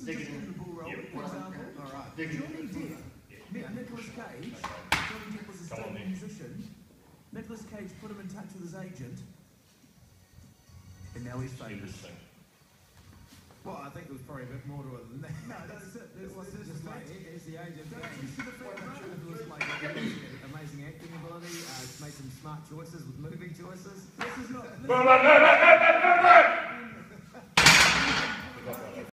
is just in the bull roll, for example. Johnny Depp, Nicolas Cage, Johnny Depp was a stable musician. Nicolas Cage put him in touch with his agent, and now he's famous. Well, I think it was probably a bit more to it than that. No, that's it. It was just like, here's the agent. Don't you see the fact that It was like amazing acting ability, made some smart choices with moving choices. this is not...